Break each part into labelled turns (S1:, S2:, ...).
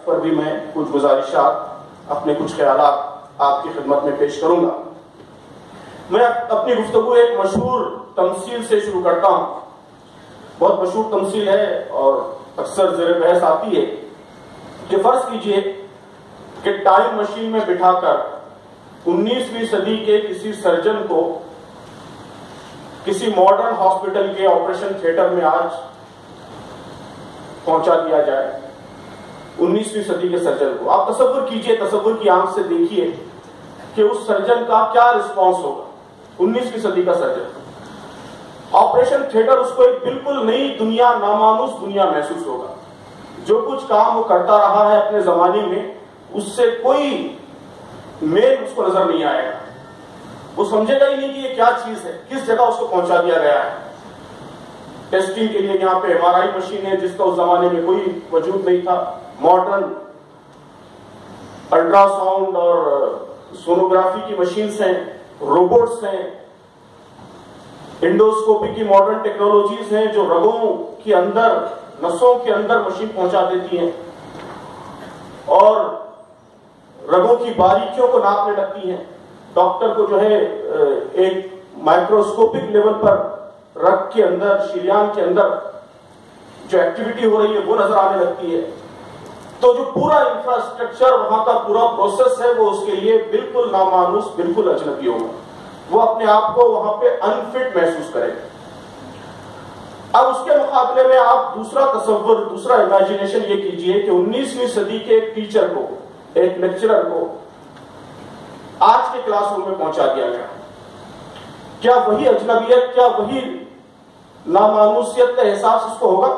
S1: پر بھی میں کچھ گزارشات، اپنے کچھ خیالات آپ کی خدمت میں پیش کروں گا۔ میں اپنی گفتگو ایک مشہور تمثیل سے شروع کرتا ہوں۔ بہت مشہور تمثیل ہے اور اکثر زیر بحث آتی ہے کہ فرض کیجئے کہ ٹائم مشین میں بٹھا کر 19ویں صدی کے کسی سرجن کو کسی ماڈرن ہاسپٹل کے آپریشن تھیٹر میں آج پہنچا دیا جائے، 19ویں صدی کے سرجن کو۔ آپ تصور کیجئے، تصور کی آنکھ سے دیکھیے کہ اس سرجن کا کیا رسپانس ہوگا۔ 19ویں صدی کا سرجن، آپریشن تھیٹر اس کو ایک بالکل نئی دنیا، نامانوس دنیا محسوس ہوگا۔ جو کچھ کام وہ کرتا رہا ہے اپنے زمانے میں، اس سے کوئی میل اس کو نظر نہیں آئے گا۔ وہ سمجھے گا ہی نہیں کہ یہ کیا چیز ہے، کس جگہ اس کو پہنچا دیا گیا ہے۔ ٹیسٹنگ کے لیے یہاں پہ MRI مشین ہے جس کا اس زمانے میں کوئی وجود نہیں تھا۔ ماڈرن الٹرا ساؤنڈ اور سونوگرافی کی مشینز ہیں، روبوٹس ہیں، انڈوسکوپی کی ماڈرن ٹیکنالوجیز ہیں جو رگوں کے اندر، نسوں کے اندر مشین پہنچا دیتی ہیں اور رگوں کی باریکیوں کو ناپنے لگتی ہیں۔ ڈاکٹر کو جو ہے ایک مائکروسکوپک لیول پر رگ کے اندر، شریان کے اندر جو ایکٹیویٹی ہو رہی ہے وہ نظر آنے لگتی ہے۔ تو جو پورا انفراسٹرکچر، وہاں کا پورا پروسیس ہے، وہ اس کے لیے بالکل نامانوس، بالکل اجنبی ہوگا۔ وہ اپنے آپ کو وہاں پہ انفٹ محسوس کرے گا۔ اب اس کے مقابلے میں آپ دوسرا تصور، دوسرا امیجنیشن یہ کیجئے کہ 19ویں صدی کے ایک ٹیچر کو، ایک لیکچرر کو آج کے کلاس روم میں پہنچا دیا گیا۔ کیا وہی اجنبیت، کیا وہی نامانوسیت کا احساس اس کو ہوگا؟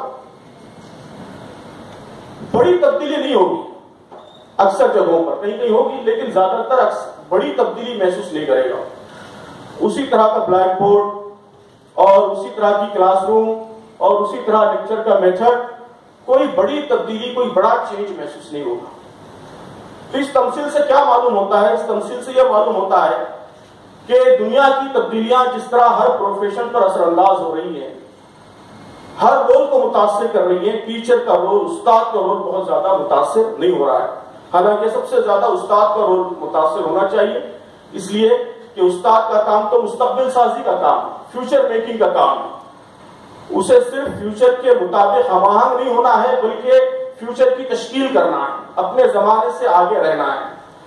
S1: بڑی تبدیلی نہیں ہوگی، اکثر جگہوں پر کہیں کہیں ہوگی، لیکن زیادہ تر بڑی تبدیلی محسوس نہیں کرے گا۔ اسی طرح کا بلیک بورڈ اور اسی طرح کی کلاس روم اور اسی طرح لیکچر کا میتھڈ، کوئی بڑی تبدیلی، کوئی بڑا چینج محسوس نہیں ہوگا۔ تو اس تمثیل سے کیا معلوم ہوتا ہے؟ اس تمثیل سے یہ معلوم ہوتا ہے کہ دنیا کی تبدیلیاں جس طرح ہر پروفیشن پر اثر انداز ہو رہی ہیں، ہر رول کو متاثر کر رہی ہیں، ٹیچر کا رول، استاد کا رول بہت زیادہ متاثر نہیں ہو رہا ہے۔ حالانکہ سب سے زیادہ استاد کا رول متاثر ہونا چاہیے، اس لیے کہ استاد کا کام تو مستقبل سازی کا کام ہے، فیوچر میکنگ کا کام ہے۔ اسے صرف فیوچر کے مطابق ہم آہنگ نہیں ہونا ہے، بلکہ فیوچر کی تشکیل کرنا ہے، اپنے زمانے سے آگے رہنا ہے۔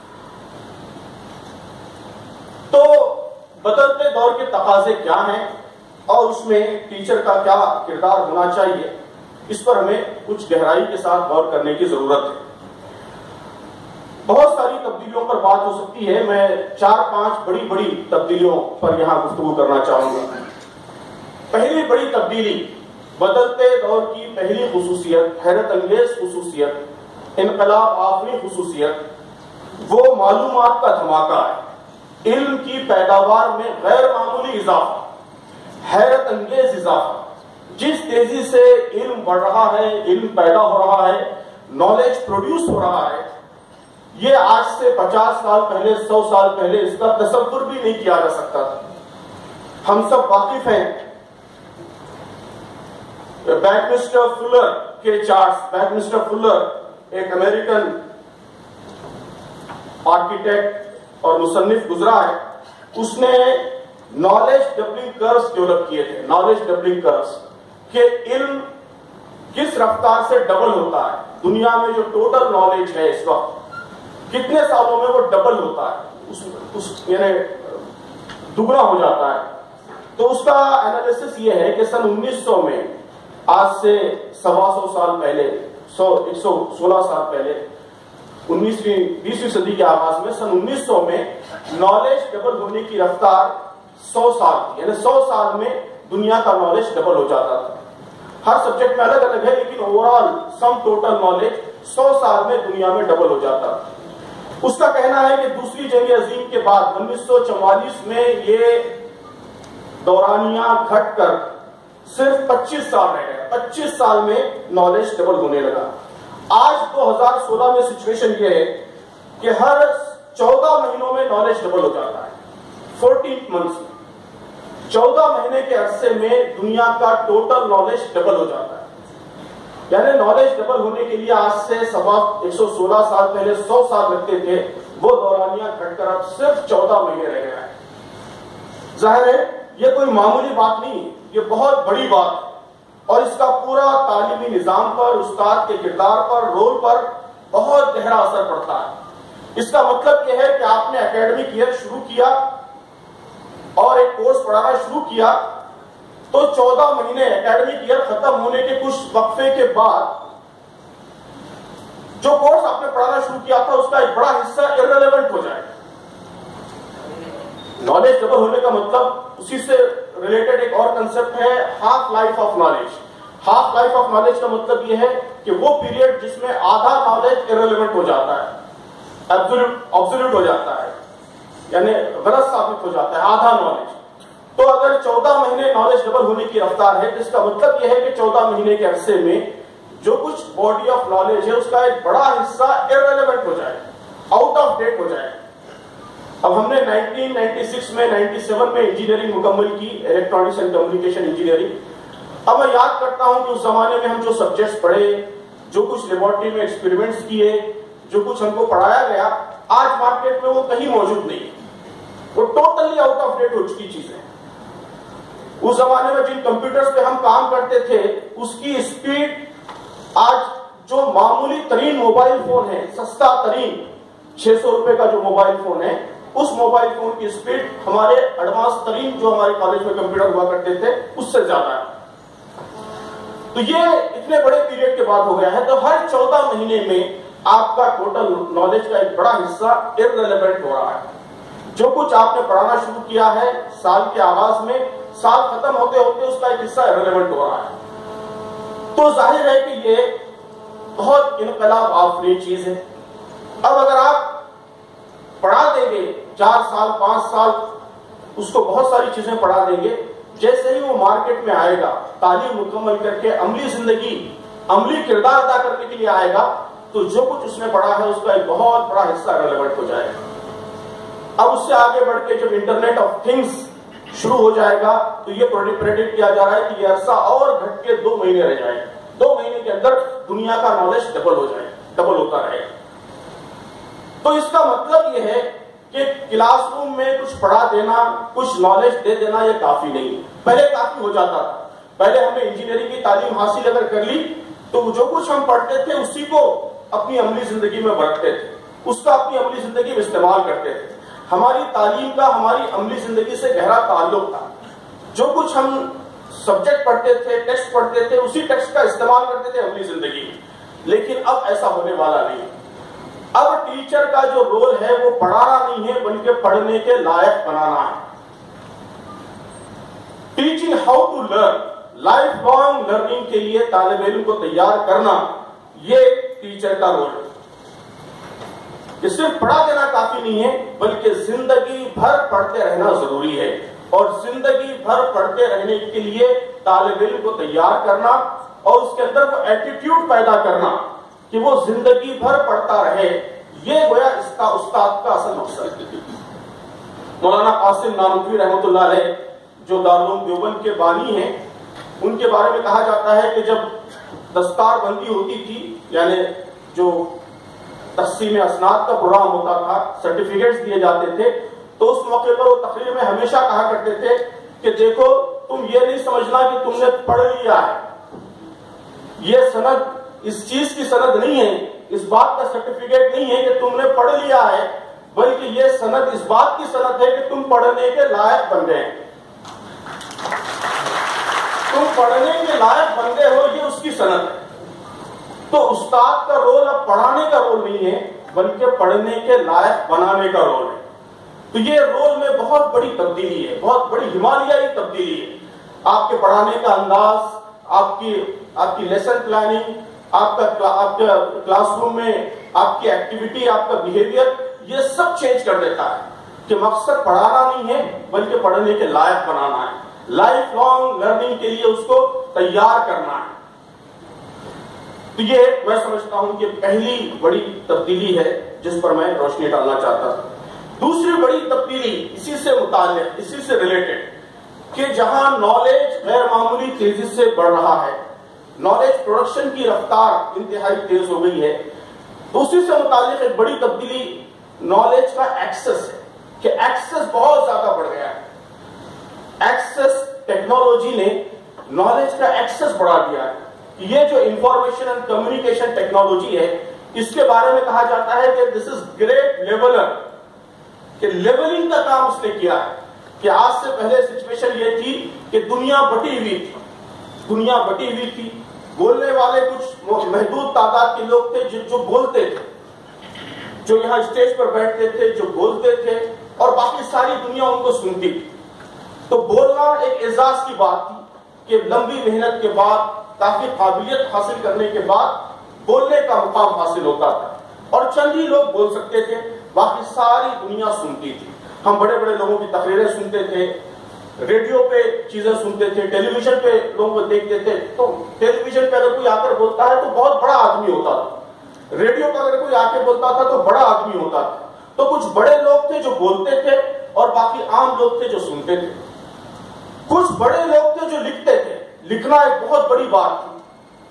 S1: تو بدلتے دور کے تقاضے کیا ہیں اور اس میں ٹیچر کا کیا کردار ہونا چاہیے، اس پر ہمیں کچھ گہرائی کے ساتھ غور کرنے کی ضرورت ہے۔ بہت ساری تبدیلیوں پر بات ہو سکتی ہے، میں 4-5 بڑی تبدیلیوں پر یہاں گفتگو کرنا چاہوں گا۔ پہلی بڑی تبدیلی، بدلتے دور کی پہلی خصوصیت، حیرت انگیز خصوصیت، انقلاب آفرین خصوصیت، وہ معلومات کا دھماکہ ہے۔ علم کی پیداوار میں غیر معمولی اضافہ، حیرت انگیز اضافہ۔ جس تیزی سے علم بڑھ رہا ہے، علم پیدا ہو رہا ہے، نالج پروڈیوس ہو رہا ہے، یہ آج سے 50 سال پہلے، 100 سال پہلے اس کا تصور بھی نہیں کیا جا سکتا تھا۔ ہم سب واقف ہیں بیکمسٹر فلر کے چارٹس۔ بیکمسٹر فلر ایک امریکن آرکیٹیکٹ اور مصنف گزرا ہے، اس نے نالج ڈبلنگ کروز ڈیولپ کیے تھے۔ نالج ڈبلنگ کروز کہ علم کس رفتار سے ڈبل ہوتا ہے، دنیا میں جو ٹوٹل نالج ہے اس وقت کتنے سالوں میں وہ ڈبل ہوتا ہے، یعنی دگنا ہو جاتا ہے۔ تو اس کا انالیسس یہ ہے کہ سن 1900 میں، آج سے 125 سال پہلے، 116 سال پہلے، 20ویں صدی کے آغاز میں، سن 1900 میں نالج ڈبل ہونے کی رفتار 100 سال تھی، یعنی 100 سال میں دنیا کا نالج ڈبل ہو جاتا تھا۔ ہر سبجیکٹ میں الگ الگ ہے، لیکن اوورال سم ٹوٹل نالج 100 سال میں دنیا میں ڈبل ہو جاتا تھا۔ اس کا کہنا ہے کہ دوسری جنگ عظیم کے بعد 1944 میں یہ دورانیہ گھٹ کر صرف 25 سال رہ گیا۔ 25 سال میں نالج ڈبل ہونے لگا۔ آج 2016 میں سچویشن یہ ہے کہ ہر 14 مہینوں میں نالج ڈبل ہو جاتا ہے۔ 14 منتھس میں، 14 مہینے کے عرصے میں دنیا کا ٹوٹل نالج ڈبل ہو جاتا ہے۔ یعنی نالج ڈبل ہونے کے لیے آج سے سوا 116 سال پہلے 100 سال لگتے تھے، وہ دورانیہ گھٹ کر اب صرف 14 مہینے رہ گیا ہے۔ ظاہر ہے یہ کوئی معمولی بات نہیں، یہ بہت بڑی بات ہے، اور اس کا پورا تعلیمی نظام پر، استاد کے کردار پر، رول پر بہت گہرا اثر پڑتا ہے۔ اس کا مطلب یہ ہے کہ آپ نے اکیڈمک ایئر شروع کیا اور ایک کورس پڑھانا شروع کیا، تو 14 مہینے اکیڈمک ایئر ختم ہونے کے کچھ وقفے کے بعد جو کورس آپ نے پڑھانا شروع کیا تھا اس کا ایک بڑا حصہ ارریلیونٹ ہو جائے گا۔ نالج ڈبل ہونے کا مطلب اسی سے ریلیٹڈ ایک اور کنسپٹ ہے half life of knowledge. Half life of knowledge کا مطلب یہ ہے کہ وہ پیریڈ جس میں آدھا نالج ارریلیونٹ ہو جاتا ہے، آبسولوٹ ہو جاتا ہے، یعنی غلط ثابت ہو جاتا ہے آدھا نالج۔ تو اگر 14 مہینے نالج ڈبل ہونے کی رفتار ہے، تو اس کا مطلب یہ ہے کہ 14 مہینے کے عرصے میں جو کچھ باڈی آف نالج ہے اس کا ایک بڑا حصہ ارریلیونٹ ہو جائے، آؤٹ آف ڈیٹ ہو جائے۔ اب ہم نے 1996 میں 97 میں انجینئرنگ مکمل کی، الیکٹرانکس اینڈ کمیونیکیشن انجینئرنگ۔ اب میں یاد کرتا ہوں کہ اس زمانے میں ہم جو سبجیکٹس پڑھے، جو کچھ لیبورٹری میں ایکسپیریمنٹس کیے، جو کچھ ہم کو پڑھایا گیا، آج مارکیٹ میں وہ کہیں موجود نہیں ہے، وہ ٹوٹلی آؤٹ آف ڈیٹ ہو چکی چیزیں۔ اس زمانے میں جن کمپیوٹرز پہ ہم کام کرتے تھے اس کی اسپیڈ آج جو معمولی ترین موبائل فون ہے، سستا ترین 600 روپے کا جو موبائل فون ہے، اس موبائل فون کی اسپیڈ ہمارے ایڈوانس ترین جو ہمارے کالج میں کمپیوٹر ہوا کرتے تھے اس سے زیادہ ہے۔ تو یہ اتنے بڑے پیریڈ کے بعد ہو گیا ہے، تو ہر 14 مہینے میں آپ کا ٹوٹل نالج کا ایک بڑا حصہ ارریلیونٹ ہو رہا ہے۔ جو کچھ آپ نے پڑھانا شروع کیا ہے سال کے آغاز میں، سال ختم ہوتے ہوتے اس کا ایک حصہ ارریلیونٹ ہو رہا ہے۔ تو ظاہر ہے کہ یہ بہت انقلاب آفرین چیز ہے۔ اب اگر آپ پڑھا دیں گے 4 سال 5 سال اس کو بہت ساری چیزیں پڑھا دیں گے، جیسے ہی وہ مارکیٹ میں آئے گا، تعلیم مکمل کر کے عملی زندگی، عملی کردار ادا کرنے کے لیے آئے گا، تو جو کچھ اس نے پڑھا ہے اس کا ایک بہت بڑا حصہ ریلیونٹ ہو جائے گا۔ اب اس سے آگے بڑھ کے جب انٹرنیٹ آف تھنگس شروع ہو جائے گا تو یہ پریڈکٹ کیا جا رہا ہے کہ یہ عرصہ اور گھٹ کے 2 مہینے رہ جائے گا، 2 مہینے کے اندر دنیا کا نالج ڈبل ہو جائے، ڈبل ہوتا رہے گا۔ تو اس کا مطلب یہ ہے کہ کلاس روم میں کچھ پڑھا دینا، کچھ نالج دے دینا یہ کافی نہیں، پہلے کافی ہو جاتا تھا۔ پہلے ہم نے انجینئرنگ کی تعلیم حاصل اگر کر لی تو جو کچھ ہم پڑھتے تھے اسی کو اپنی عملی زندگی میں برتتے تھے، اس کا اپنی عملی زندگی میں استعمال کرتے تھے۔ ہماری تعلیم کا ہماری عملی زندگی سے گہرا تعلق تھا۔ جو کچھ ہم سبجیکٹ پڑھتے تھے، ٹیکسٹ پڑھتے تھے، اسی ٹیکسٹ کا استعمال کرتے تھے عملی زندگی میں۔ لیکن اب ایسا ہونے والا نہیں۔ اب ٹیچر کا جو رول ہے وہ پڑھانا نہیں ہے بلکہ پڑھنے کے لائق بنانا ہے۔ Teaching how to learn, life long learning کے لیے طالب علم کو تیار کرنا، یہ ٹیچر کا رول ہے۔ کہ صرف پڑھا دینا کافی نہیں ہے بلکہ زندگی بھر پڑھتے رہنا ضروری ہے، اور زندگی بھر پڑھتے رہنے کے لیے طالب علم کو تیار کرنا اور اس کے اندر وہ ایٹیٹیوڈ پیدا کرنا کہ وہ زندگی بھر پڑھتا رہے، یہ گویا اس کا استاد کا اصل مقصد ہے۔ مولانا قاسم نانوتوی رحمۃ اللہ علیہ جو دارالعلوم دیوبند کے بانی ہیں، ان کے بارے میں کہا جاتا ہے کہ جب دستار بندی ہوتی تھی، یعنی جو تقسیم اسناد کا پروگرام ہوتا تھا، سرٹیفکیٹس دیے جاتے تھے، تو اس موقع پر وہ تقریر میں ہمیشہ کہا کرتے تھے کہ دیکھو تم یہ نہیں سمجھنا کہ تم نے پڑھ لیا ہے، یہ سند اس چیز کی سند نہیں ہے، اس بات کا سرٹیفکیٹ نہیں ہے کہ تم نے پڑھ لیا ہے، بلکہ یہ سند اس بات کی سند ہے کہ تم پڑھنے کے لائق بن گئے، تم پڑھنے کے لائق بن گئے ہو، یہ اس کی سند ہے۔ تو استاد کا رول اب پڑھانے کا رول نہیں ہے بلکہ پڑھنے کے لائق بنانے کا رول ہے۔ تو یہ رول میں بہت بڑی تبدیلی ہے، بہت بڑی ہمالیائی تبدیلی ہے۔ آپ کے پڑھانے کا انداز، آپ کی لیسن پلاننگ، آپ کا کلاس روم میں آپ کی ایکٹیویٹی، آپ کا بیہیویئر، یہ سب چینج کر دیتا ہے کہ مقصد پڑھانا نہیں ہے بلکہ پڑھنے کے لائق بنانا ہے، لائف لانگ لرننگ کے لیے اس کو تیار کرنا ہے۔ تو یہ میں سمجھتا ہوں کہ پہلی بڑی تبدیلی ہے جس پر میں روشنی ڈالنا چاہتا تھا۔ دوسری بڑی تبدیلی اسی سے متعلق، اسی سے ریلیٹڈ، کہ جہاں نالج غیر معمولی تیزی سے بڑھ رہا ہے، نالج پروڈکشن کی رفتار انتہائی تیز ہو گئی ہے. تو اسی سے متعلق ایک بڑی تبدیلی نالج کا ایکسس ہے کہ ایکسس بہت زیادہ بڑھ گیا ہے. ایکسس ٹیکنالوجی نے نالج کا ایکسس بڑھا دیا ہے. یہ جو انفارمیشن اینڈ کمیونیکیشن ٹیکنالوجی ہے اس کے بارے میں کہا جاتا ہے کہ دس از گریٹ لیولر, کہ لیولنگ کا کام اس نے کیا ہے. کہ آج سے پہلے سچویشن یہ تھی کہ دنیا بٹی ہوئی تھی, بولنے والے کچھ محدود تعداد کے لوگ تھے جو بولتے تھے, جو یہاں اسٹیج پر بیٹھتے تھے, جو بولتے تھے, اور باقی ساری دنیا ان کو سنتی تھی. تو بولنا ایک اعزاز کی بات تھی کہ لمبی محنت کے بعد, کافی قابلیت حاصل کرنے کے بعد بولنے کا مقام حاصل ہوتا تھا, اور چند ہی لوگ بول سکتے تھے, باقی ساری دنیا سنتی تھی. ہم بڑے بڑے لوگوں کی تقریریں سنتے تھے, ریڈیو پہ چیزیں سنتے تھے, ٹیلی ویژن پہ لوگوں کو دیکھتے تھے. تو ٹیلی ویژن پہ اگر کوئی آ کر بولتا ہے تو بہت بڑا آدمی ہوتا تھا, ریڈیو پہ اگر کوئی آ کے بولتا تھا تو بڑا آدمی ہوتا تھا. تو کچھ بڑے لوگ تھے جو بولتے تھے اور باقی عام لوگ تھے جو سنتے تھے. کچھ بڑے لوگ تھے جو لکھتے تھے, لکھنا ایک بہت بڑی بات تھی,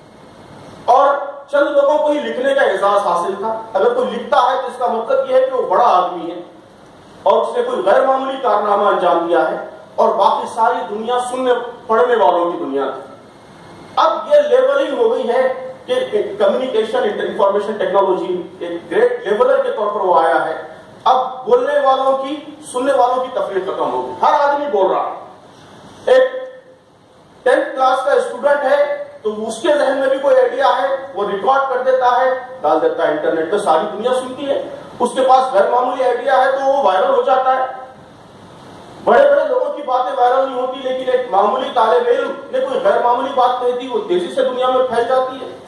S1: اور چند لوگوں کو ہی لکھنے کا اعزاز حاصل تھا. اگر کوئی لکھتا ہے تو اس کا مطلب یہ ہے کہ وہ بڑا آدمی ہے اور اس نے کوئی غیر معمولی کارنامہ انجام دیا ہے, اور باقی ساری دنیا سننے پڑھنے والوں کی دنیا تھی. اب یہ لیولنگ ہو گئی ہے کہ کمیونیکیشن انفارمیشن ٹیکنالوجی ایک گریٹ لیولر کے طور پر وہ آیا ہے. اب بولنے والوں کی, سننے والوں کی تفریق ختم ہو گئی, ہر آدمی بول رہا ہے. ایک 10th کلاس کا اسٹوڈنٹ ہے تو اس کے ذہن میں بھی کوئی آئیڈیا ہے, وہ ریکارڈ کر دیتا ہے, ڈال دیتا ہے انٹرنیٹ پہ, ساری دنیا سنتی ہے. اس کے پاس غیر معمولی آئیڈیا ہے تو وہ وائرل ہو جاتا ہے. بڑے بڑے لوگوں کی باتیں وائرل نہیں ہوتی, لیکن ایک معمولی طالب علم نے کوئی غیر معمولی بات کہی تھی, وہ تیزی سے دنیا میں پھیل جاتی ہے.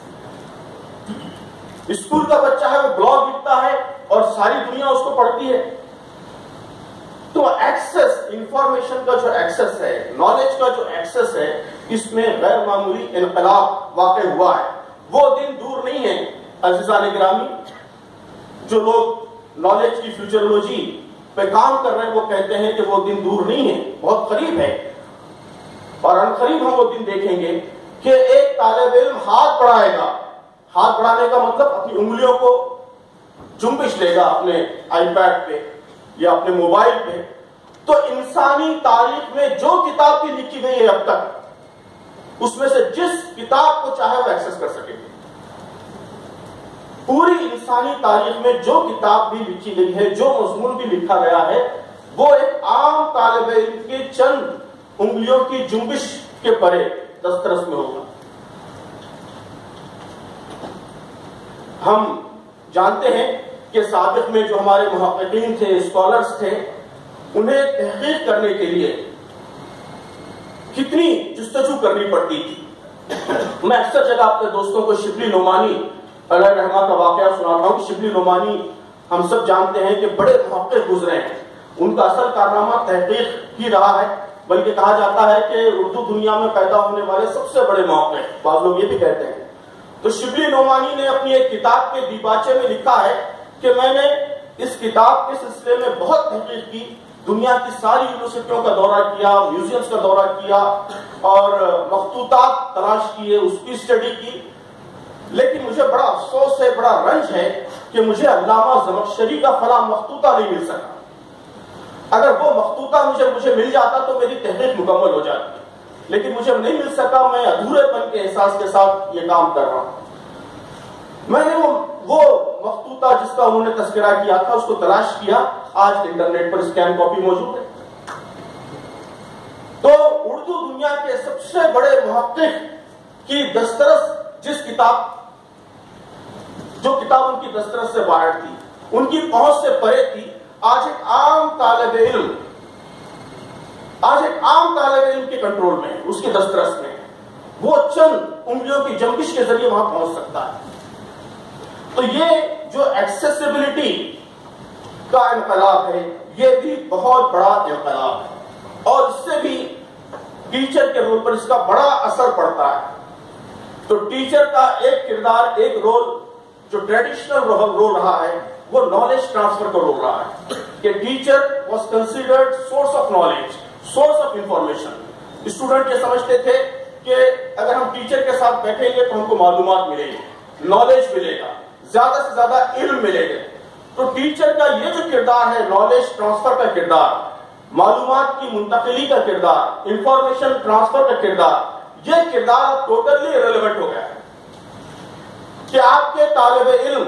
S1: اسکول کا بچہ ہے, وہ بلاگ لکھتا ہے اور ساری دنیا اس کو پڑھتی ہے. تو ایکسس, انفارمیشن کا جو ایکسس ہے, نالج کا جو ایکسس ہے, اس میں غیر معمولی انقلاب واقع ہوا ہے. وہ دن دور نہیں ہے عزیزان گرامی. جو لوگ نالج کی فیوچرولوجی پہ کام کر رہے ہیں وہ کہتے ہیں کہ وہ دن دور نہیں ہے, بہت قریب ہے, اور عنقریب ہم وہ دن دیکھیں گے کہ ایک طالب علم ہاتھ بڑھائے گا. ہاتھ بڑھانے کا مطلب اپنی انگلیوں کو جنبش لے گا اپنے آئی پیڈ پہ یا اپنے موبائل پہ, تو انسانی تاریخ میں جو کتاب بھی لکھی گئی ہے اب تک, اس میں سے جس کتاب کو چاہے وہ ایکسس کر سکے گی. پوری انسانی تاریخ میں جو کتاب بھی لکھی گئی ہے, جو مضمون بھی لکھا گیا ہے, وہ ایک عام طالب علم کے چند انگلیوں کی جنبش کے پرے دسترس میں ہوگا. ہم جانتے ہیں کہ سابق میں جو ہمارے محققین تھے, اسکالرز تھے, انہیں تحقیق کرنے کے لیے کتنی جستجو کرنی پڑتی تھی. میں اکثر جگہ اپنے دوستوں کو شبلی نعمانی علیہ رحمہ کا واقعہ سناتا ہوں کہ شبلی نعمانی ہم سب جانتے ہیں کہ بڑے محقق گزرے ہیں. ان کا اصل کارنامہ تحقیق ہی رہا ہے, بلکہ کہا جاتا ہے کہ اردو دنیا میں پیدا ہونے والے سب سے بڑے محقق, بعض لوگ یہ بھی کہتے ہیں. تو شبلی نعمانی نے اپنی ایک کتاب کے دیباچے میں لکھا ہے کہ میں نے اس کتاب کے سلسلے میں بہت تحقیق کی, دنیا کی ساری یونیورسٹیوں کا دورہ کیا, میوزیمز کا دورہ کیا, اور مخطوطات تلاش کیے, اس کی اسٹڈی کی, لیکن مجھے بڑا افسوس ہے, بڑا رنج ہے کہ مجھے علامہ زمخشری کا فلاں مخطوطہ نہیں مل سکا. اگر وہ مخطوطہ مجھے مل جاتا تو میری تحقیق مکمل ہو جاتی, لیکن مجھے نہیں مل سکا. میں ادھورے پن کے احساس کے ساتھ یہ کام کر رہا ہوں. میں نے وہ مخطوطہ جس کا انہوں نے تذکرہ کیا تھا اس کو تلاش کیا, آج انٹرنیٹ پر اسکین کاپی موجود ہے. تو اردو دنیا کے سب سے بڑے محقق کی دسترس, جو کتاب ان کی دسترس سے باہر تھی, ان کی پہنچ سے پرے تھی, آج ایک عام طالب علم کے کنٹرول میں, اس کی دسترس میں, وہ چند انگلیوں کی جنبش کے ذریعے وہاں پہنچ سکتا ہے. تو یہ جو ایکسیسیبلٹی کا انقلاب ہے, یہ بھی بہت بڑا انقلاب ہے, اور اس سے بھی ٹیچر کے رول پر اس کا بڑا اثر پڑتا ہے. تو ٹیچر کا ایک کردار, ایک رول جو ٹریڈیشنل رول رہا ہے, وہ نالج ٹرانسفر کا رول رہا ہے, کہ teacher was considered source of knowledge, source of information. Student یہ سمجھتے تھے کہ اگر ہم ٹیچر کے ساتھ بیٹھیں گے تو ہم کو معلومات ملے گی، نالج ملے گا، زیادہ سے زیادہ علم ملے گا. تو ٹیچر کا یہ جو کردار ہے، نالج ٹرانسفر کا کردار، معلومات کی منتقلی کا کردار، انفارمیشن ٹرانسفر کا کردار، یہ کردار ٹوٹلی ریلیونٹ ہو گیا ہے کہ آپ کے طالب علم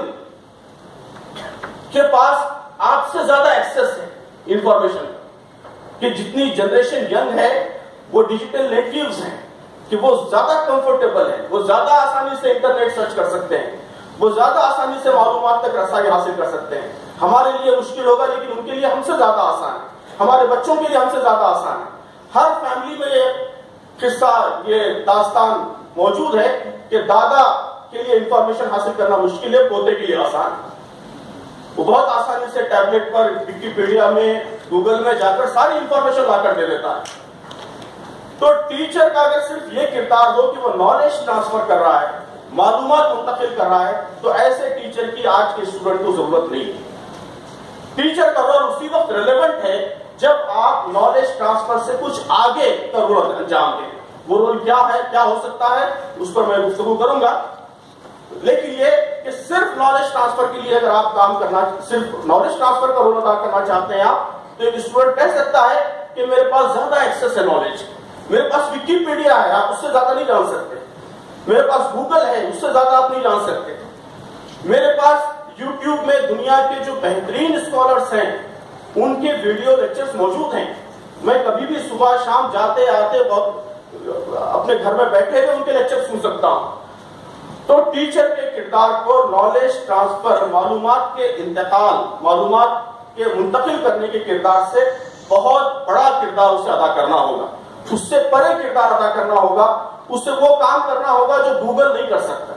S1: کے پاس آپ سے زیادہ ایکسس ہے انفارمیشن کہ جتنی جنریشن ینگ ہے وہ ڈیجیٹل نیٹیوز ہیں کہ وہ زیادہ کمفرٹیبل ہیں، وہ زیادہ آسانی سے انٹرنیٹ سرچ کر سکتے ہیں، وہ زیادہ آسانی سے معلومات تک رسائی حاصل کر سکتے ہیں. ہمارے لیے مشکل ہوگا لیکن ان کے لیے ہم سے زیادہ آسان ہے، ہمارے بچوں کے لیے ہم سے زیادہ آسان ہے. ہر فیملی میں یہ قصہ، یہ داستان موجود ہے کہ دادا کے لیے انفارمیشن حاصل کرنا مشکل ہے، پوتے کے لیے آسان ہے. وہ بہت آسانی سے ٹیبلٹ پر، وکیپیڈیا میں، گوگل میں جا کر ساری انفارمیشن لا کر دے دیتا ہے. تو ٹیچر کا اگر صرف یہ کردار ہو کہ وہ نالج ٹرانسفر کر رہا ہے، معلومات منتقل کر رہا ہے، تو ایسے ٹیچر کی آج کے اسٹوڈنٹ کو ضرورت نہیں ہے. ٹیچر کا رول اسی وقت ریلیونٹ ہے جب آپ نالج ٹرانسفر سے کچھ آگے کا رول انجام دیں. وہ رول کیا ہے، کیا ہو سکتا ہے، اس پر میں گفتگو کروں گا. لیکن یہ کہ صرف نالج ٹرانسفر کے لیے اگر آپ کام کرنا، صرف نالج ٹرانسفر کا رول ادا کرنا چاہتے ہیں آپ، تو ایک اسٹوڈنٹ کہہ سکتا ہے کہ میرے پاس زیادہ ایکسس ہے نالج، میرے پاس وکیپیڈیا ہے، آپ اس سے زیادہ نہیں جان سکتے، میرے پاس گوگل ہے، اس سے زیادہ آپ نہیں جان سکتے، میرے پاس یوٹیوب میں دنیا کے جو بہترین اسکالرس ہیں ان کے ویڈیو لیکچرز موجود ہیں. میں کبھی بھی صبح شام جاتے آتے اپنے گھر میں بیٹھے ہوئے ان کے لیکچر سن سکتا ہوں. تو ٹیچر کے کردار کو نالج ٹرانسفر، معلومات کے انتقال، معلومات کے منتقل کرنے کے کردار سے بہت بڑا کردار اسے ادا کرنا ہوگا، اس سے پرے کردار ادا کرنا ہوگا. اسے وہ کام کرنا ہوگا جو گوگل نہیں کر سکتا،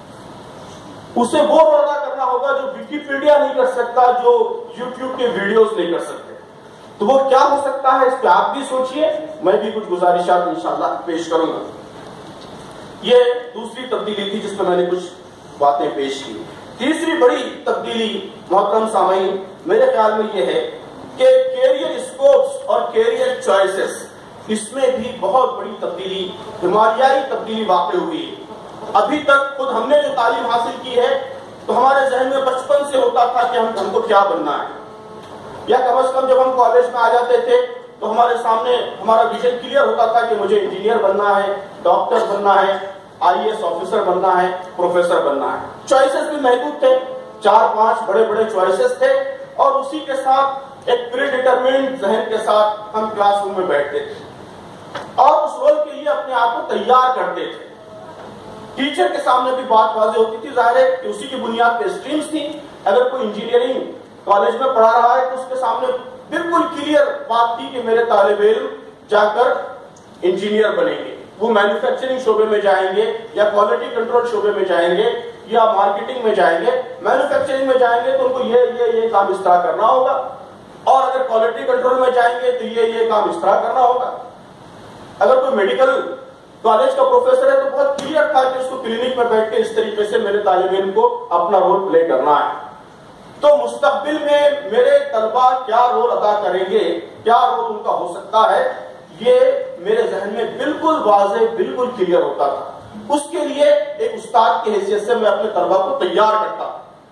S1: اسے وہ رول ادا کرنا ہوگا جو وکیپیڈیا نہیں کر سکتا، جو یوٹیوب کے ویڈیوز نہیں کر سکتے. تو وہ کیا ہو سکتا ہے، اس پہ آپ بھی سوچئے، میں بھی کچھ گزارشات انشاءاللہ پیش کروں گا. یہ دوسری تبدیلی تھی جس پہ میں نے کچھ باتیں پیش کی. تیسری بڑی تبدیلی محترم سامعین میرے خیال میں یہ ہے کہ کیریئر اسکوپس اور کیریئر چوائسز، اس میں بھی بہت بڑی تبدیلی، ہماریائی تبدیلی واقع ہوئی. ابھی تک خود ہم نے جو تعلیم حاصل کی ہے تو ہمارے ذہن میں بچپن سے ہوتا تھا کہ ہم کو کیا بننا ہے، یا کم از کم جب ہم کالج میں آ جاتے تھے تو ہمارے سامنے ہمارا ویژن کلیئر ہوتا تھا کہ مجھے انجینئر بننا ہے، ڈاکٹر بننا ہے، آئی ایس آفیسر بننا ہے، پروفیسر بننا ہے. چوائسز بھی محدود تھے، 4-5 بڑے بڑے چوائسز تھے، اور اسی کے ساتھ ایک پری ڈیٹرمنٹ ذہن کے ساتھ ہم کلاس روم میں بیٹھتے تھے اور اس رول کے لیے اپنے آپ کو تیار کرتے تھے. ٹیچر کے سامنے بھی بات واضح ہوتی تھی، ظاہر ہے کہ اسی کی بنیاد پہ اسٹریمز تھی. اگر کوئی انجینئرنگ کالج میں پڑھا رہا ہے تو اس کے سامنے بالکل کلیئر بات تھی کہ میرے طالب علم جا کر انجینئر بنیں گے، وہ مینوفیکچرنگ شعبے میں جائیں گے یا کوالٹی کنٹرول شعبے میں جائیں گے یا مارکیٹنگ میں جائیں گے. مینوفیکچرنگ میں جائیں گے تو ان کو یہ کام اس طرح کرنا ہوگا، اور اگر کوالٹی کنٹرول میں جائیں گے تو یہ کام اس طرح کرنا ہوگا. اگر کوئی میڈیکل کالج کا پروفیسر ہے تو بہت کلیئر تھا کہ اس کو کلینک میں بیٹھ کے اس طریقے سے میرے طالب علم کو اپنا رول پلے کرنا ہے. تو مستقبل میں میرے طلبہ کیا رول ادا کریں گے، کیا رول ان کا ہو سکتا ہے، یہ میرے ذہن میں بالکل واضح، بالکل کلیئر ہوتا تھا. اس کے لیے ایک استاد کی حیثیت سے میں اپنے طلبہ کو تیار کرتا.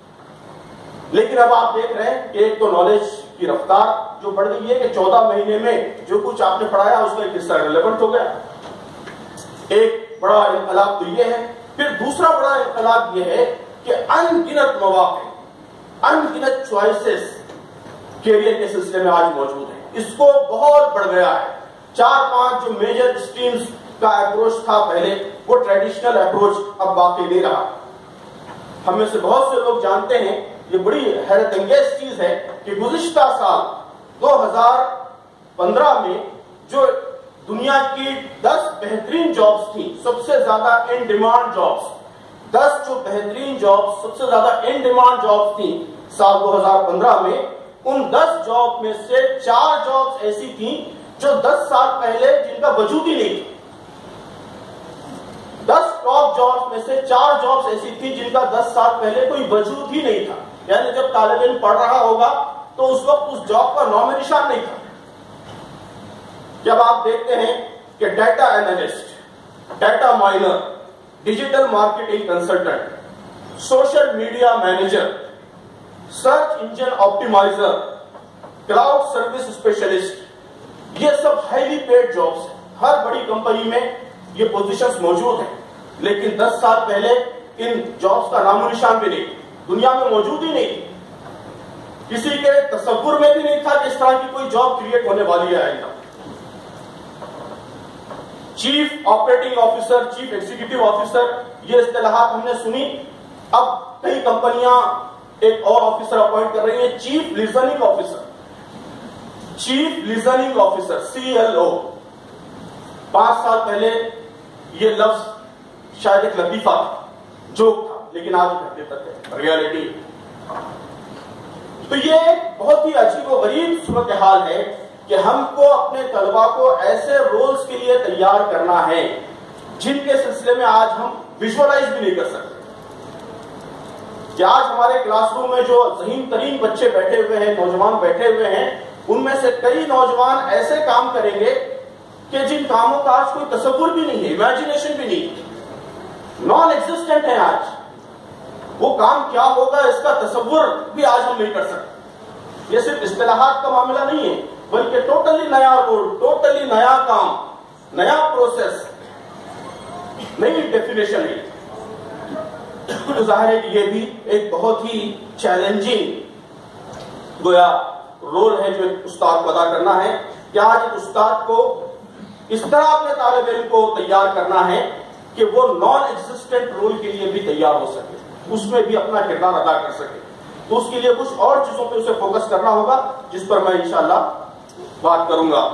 S1: لیکن اب آپ دیکھ رہے ہیں کہ ایک تو نالج کی رفتار جو بڑھ گئی ہے کہ 14 مہینے میں جو کچھ آپ نے پڑھایا اس کا ایک حصہ ریلیونٹ ہو گیا. ایک بڑا انقلاب تو یہ ہے. پھر دوسرا بڑا انقلاب یہ ہے کہ ان گنت مواقع، ان گنت چوائسز کیریئر کے سلسلے میں آج موجود ہیں. اس کو بہت بڑھ گیا ہے. 4-5 جو میجر اسٹریمز کا اپروچ تھا پہلے، وہ ٹریڈیشنل اپروچ اب باقی نہیں رہا. ہم میں سے بہت سے لوگ جانتے ہیں، یہ بڑی حیرت انگیز چیز ہے کہ گزشتہ سال 2015 میں جو دنیا کی 10 بہترین جابز تھیں، سب سے زیادہ ان ڈیمانڈ جابز، 10 جو بہترین جابز، سب سے زیادہ ان ڈیمانڈ جابز تھیں سال 2015 میں، ان 10 جاب میں سے 4 جابز ایسی تھیں جو 10 سال پہلے جن کا وجود ہی نہیں تھا. 10 ٹاپ جابز میں سے 4 جابز ایسی تھی جن کا 10 سال پہلے کوئی وجود ہی نہیں تھا. یعنی جب طالب علم پڑھ رہا ہوگا تو اس وقت اس جاب کا نام نشان نہیں تھا. جب آپ دیکھتے ہیں کہ data analyst, data miner, digital marketing consultant, social media manager, search engine optimizer, cloud service specialist, یہ سب ہائیلی پیڈ جابس ہیں. ہر بڑی کمپنی میں یہ پوزیشنز موجود ہیں, لیکن 10 سال پہلے ان جابس کا نام و نشان بھی نہیں, دنیا میں موجود ہی نہیں, کسی کے تصور میں بھی نہیں تھا کہ اس طرح کی کوئی جاب کریٹ ہونے والی ہے آئندہ. Chief operating officer, chief executive officer, یہ اصطلاحات ہم نے سنی. اب کئی کمپنیاں ایک اور آفیسر اپوائنٹ کر رہی ہیں, chief listening officer, chief listening officer CLO. 5 سال پہلے یہ لفظ شاید ایک لطیفہ تھا, جوک تھا, لیکن آج حقیقت ہے, ریالٹی. تو یہ ایک بہت ہی عجیب و غریب صورتحال ہے کہ ہم کو اپنے طلباء کو ایسے رولز کے لیے تیار کرنا ہے جن کے سلسلے میں آج ہم ویژوائز بھی نہیں کر سکتے. کہ آج ہمارے کلاس روم میں جو ذہین ترین بچے بیٹھے ہوئے ہیں, نوجوان بیٹھے ہوئے ہیں, ان میں سے کئی نوجوان ایسے کام کریں گے کہ جن کاموں کا آج کوئی تصور بھی نہیں ہے, امیجنیشن بھی نہیں, نان ایگزسٹنٹ ہے. آج وہ کام کیا ہوگا اس کا تصور بھی آج ہم نہیں کر سکتے. یہ صرف اصطلاحات کا معاملہ نہیں ہے, بلکہ ٹوٹلی نیا رول, ٹوٹلی نیا کام, نیا پروسیس, نئی ڈیفینیشن ہے. تو ظاہر ہے کہ یہ بھی ایک بہت ہی چیلنجنگ گویا رول ہے جو ایک استاد کو ادا کرنا ہے. کہ آج ایک استاد کو اس طرح اپنے طالب علم کو تیار کرنا ہے کہ وہ نان ایگزسٹنٹ رول کے لیے بھی تیار ہو سکے, اس میں بھی اپنا کردار ادا کر سکے. تو اس کے لیے کچھ اور چیزوں پہ اسے فوکس کرنا ہوگا, جس پر میں انشاءاللہ بات کروں گا.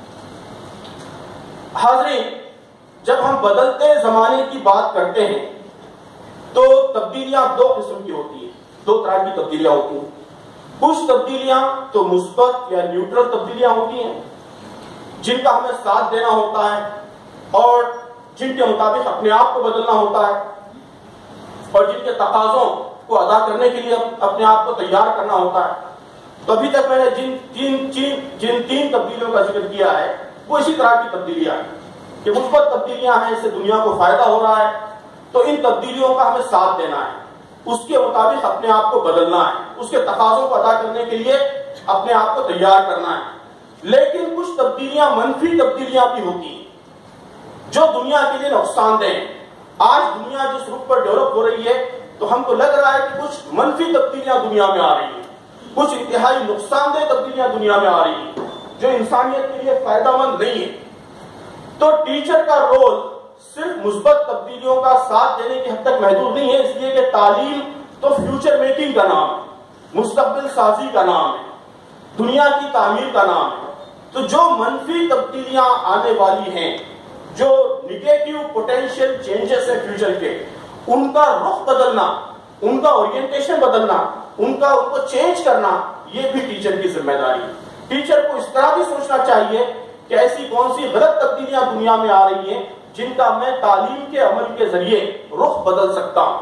S1: حاضرین, جب ہم بدلتے زمانے کی بات کرتے ہیں تو تبدیلیاں 2 قسم کی ہوتی ہیں, 2 طرح کی تبدیلیاں ہوتی ہیں. کچھ تبدیلیاں تو مثبت یا نیوٹرل تبدیلیاں ہوتی ہیں جن کا ہمیں ساتھ دینا ہوتا ہے اور جن کے مطابق اپنے آپ کو بدلنا ہوتا ہے اور جن کے تقاضوں کو ادا کرنے کے لیے اپنے آپ کو تیار کرنا ہوتا ہے. تو ابھی تک میں نے جن 3 تبدیلیوں کا ذکر کیا ہے وہ اسی طرح کی تبدیلیاں ہیں کہ مثبت تبدیلیاں ہیں, اس سے دنیا کو فائدہ ہو رہا ہے, تو ان تبدیلیوں کا ہمیں ساتھ دینا ہے, اس کے مطابق اپنے آپ کو بدلنا ہے, اس کے تقاضوں کو ادا کرنے کے لیے اپنے آپ کو تیار کرنا ہے. لیکن کچھ تبدیلیاں منفی تبدیلیاں بھی ہوتی ہیں جو دنیا کے لیے نقصان دہ ہیں. آج دنیا جس رخ پر ڈیولپ ہو رہی ہے تو ہم کو لگ رہا ہے کہ کچھ منفی تبدیلیاں دنیا میں آ رہی ہیں, کچھ انتہائی نقصان دہ تبدیلیاں دنیا میں آ رہی ہیں جو انسانیت کے لیے فائدہ مند نہیں ہے. تو ٹیچر کا رول صرف مثبت تبدیلیوں کا ساتھ دینے کی حد تک محدود نہیں ہے, اس لیے کہ تعلیم تو فیوچر میکنگ کا نام ہے, مستقبل سازی کا نام ہے, دنیا کی تعمیر کا نام ہے. تو جو منفی تبدیلیاں آنے والی ہیں, جو نیگیٹو پوٹینشیل چینجز ہیں فیوچر کے, ان کا رخ بدلنا, ان کا اورینٹیشن بدلنا, ان کو چینج کرنا, یہ بھی ٹیچر کی ذمہ داری ہے. ٹیچر کو اس طرح بھی سوچنا چاہیے کہ ایسی کون سی غلط تبدیلیاں دنیا میں آ رہی ہیں جن کا میں تعلیم کے عمل کے ذریعے رخ بدل سکتا ہوں.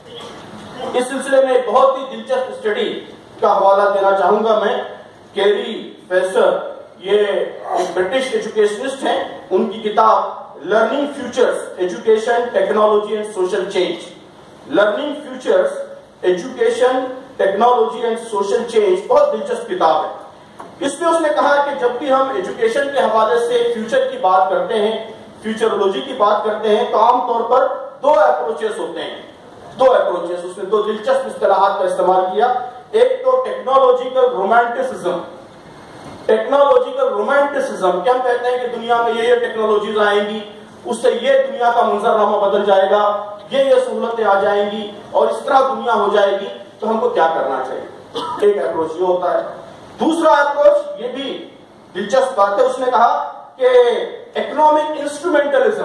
S1: اس سلسلے میں ایک بہت ہی دلچسپ اسٹڈی کا حوالہ دینا چاہوں گا میں. کیری فیسر, یہ ایک برٹش ایجوکیشنسٹ ہیں, ان کی کتاب learning futures, education, technology and social change. Learning futures, education, technology and social change بہت دلچسپ کتاب ہے. اس میں اس نے کہا کہ جب بھی ہم ایجوکیشن کے حوالے سے فیوچر کی بات کرتے ہیں, فیوچرولوجی کی بات کرتے ہیں, تو عام طور پر 2 اپروچز ہوتے ہیں. 2 اپروچز, اس نے 2 دلچسپ اصطلاحات کا استعمال کیا. ایک تو ٹیکنالوجیکل رومانٹسزم. ٹیکنالوجیکل رومانٹسزم کیا ہم کہتے ہیں کہ دنیا میں یہ ٹیکنالوجیز آئیں گی, اس سے یہ دنیا کا منظرنامہ بدل جائے گا, یہ سہولتیں آ جائیں گی اور اس طرح دنیا ہو جائے گی, تو ہم کو کیا کرنا چاہیے. ایک اپروچ یہ ہوتا ہے. دوسرا اپروچ, یہ بھی دلچسپ بات ہے, اس نے کہا کہ اکنامک انسٹرومنٹلزم.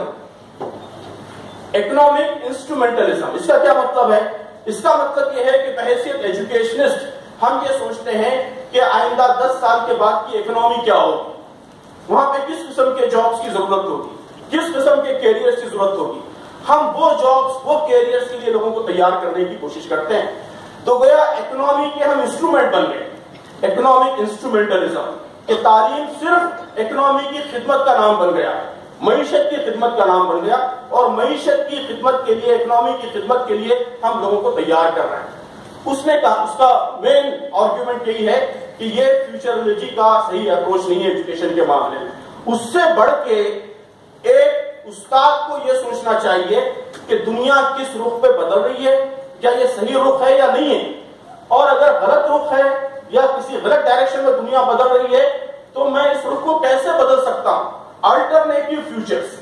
S1: اکنامک انسٹرومنٹلزم, اس کا کیا مطلب ہے؟ اس کا مطلب یہ ہے کہ بحیثیت ایجوکیشنسٹ ہم یہ سوچتے ہیں کہ آئندہ 10 سال کے بعد کی اکنامی کیا ہوگی, وہاں پہ کس قسم کے جابز کی ضرورت ہوگی, کس قسم کے کیریئرز کی ضرورت ہوگی. ہم وہ جابز, وہ کیریئرز کے لیے لوگوں کو تیار کرنے کی کوشش کرتے ہیں. تو گویا اکنامی کے ہم انسٹرومنٹ بن گئے. اکنامک انسٹرومنٹلزم, کہ تعلیم صرف اکنامی کی خدمت کا نام بن گیا. معیشت کی خدمت کا نام بن گیا، اور معیشت کی خدمت کے لیے، اکنامی کی خدمت کے لیے ہم لوگوں کو تیار کر رہے ہیں۔ اس نے کہا، اس کا مین آرگیومنٹ یہی ہے کہ یہ فیوچرولوجی کا صحیح اپروچ نہیں ہے ایجوکیشن کے معاملے میں۔ اس سے بڑھ کے ایک استاد کو یہ سوچنا چاہیے کہ دنیا کس رخ پہ بدل رہی ہے، کیا یہ صحیح رخ ہے یا نہیں ہے، اور اگر غلط رخ ہے یا کسی غلط ڈائریکشن میں دنیا بدل رہی ہے تو میں اس رخ کو کیسے بدل سکتا ہوں۔ الٹرنیٹو فیوچرز،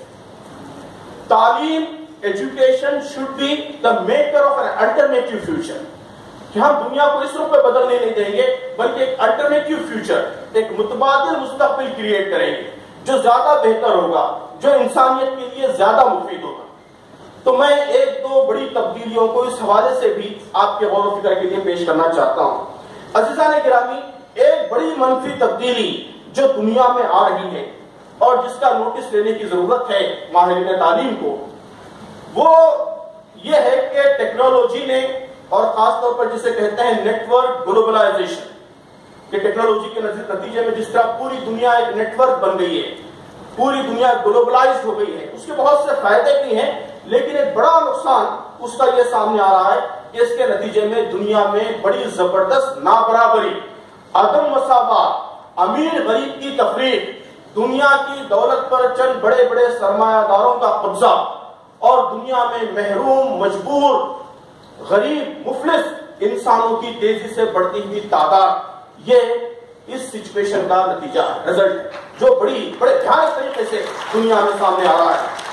S1: تعلیم، education should be the maker of an alternative future، کہ ہم دنیا کو اس رخ پہ بدلنے نہیں دیں گے بلکہ ایک الٹرنیٹو فیوچر، ایک متبادل مستقبل کریٹ کریں گے جو زیادہ بہتر ہوگا، جو انسانیت کے لیے زیادہ مفید ہوگا۔ تو میں ایک دو بڑی تبدیلیوں کو اس حوالے سے بھی آپ کے غور و فکر کے لیے پیش کرنا چاہتا ہوں۔ عزیزان گرامی، ایک بڑی منفی تبدیلی جو دنیا میں آ رہی ہے اور جس کا نوٹس لینے کی ضرورت ہے ماہرین تعلیم کو، وہ یہ ہے کہ ٹیکنالوجی نے، اور خاص طور پر جسے کہتے ہیں نیٹ ورک گلوبلائزیشن، کہ ٹیکنالوجی کے نتیجے میں جس طرح پوری دنیا ایک نیٹ ورک بن گئی ہے، پوری دنیا گلوبلائزڈ ہو گئی ہے، اس کے بہت سے فائدے بھی ہیں، لیکن ایک بڑا نقصان اس کا یہ سامنے آ رہا ہے کہ اس کے نتیجے میں دنیا میں بڑی زبردست نابرابری، عدم مساوات، امیر غریب کی تفریق، دنیا کی دولت پر چند بڑے بڑے سرمایہ داروں کا قبضہ، اور دنیا میں محروم، مجبور، غریب، مفلس انسانوں کی تیزی سے بڑھتی ہوئی تعداد، یہ اس سچویشن کا نتیجہ ہے، رزلٹ ہے، جو بڑے بھیانک طریقے سے دنیا میں سامنے آ رہا ہے۔